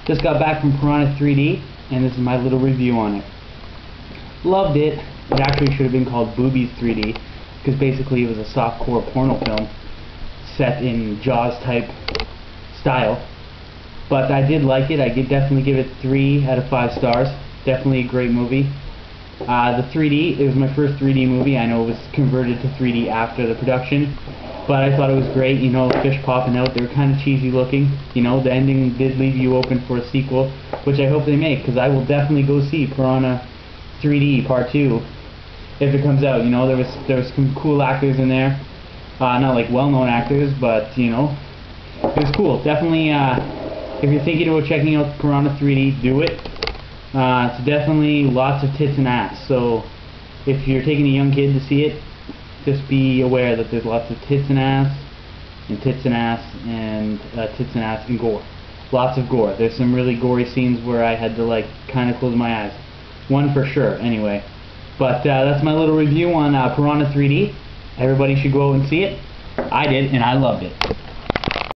Just got back from Piranha 3D, and this is my little review on it. Loved it. It actually should have been called Boobies 3D, because basically it was a softcore porno film set in Jaws type style. But I did like it. I could definitely give it 3 out of 5 stars. Definitely a great movie. The 3D, it was my first 3D movie. I know it was converted to 3D after the production, but I thought it was great. You know, fish popping out, they were kind of cheesy looking. You know, the ending did leave you open for a sequel, which I hope they make, because I will definitely go see Piranha 3D Part 2 if it comes out. You know, there was some cool actors in there. Not like well-known actors, but, you know, it was cool. Definitely, if you're thinking about checking out Piranha 3D, do it. It's definitely lots of tits and ass, so if you're taking a young kid to see it, just be aware that there's lots of tits and ass, and tits and ass, and tits and ass, and gore. Lots of gore. There's some really gory scenes where I had to, like, kind of close my eyes. One for sure, anyway. But that's my little review on Piranha 3D. Everybody should go out and see it. I did, and I loved it.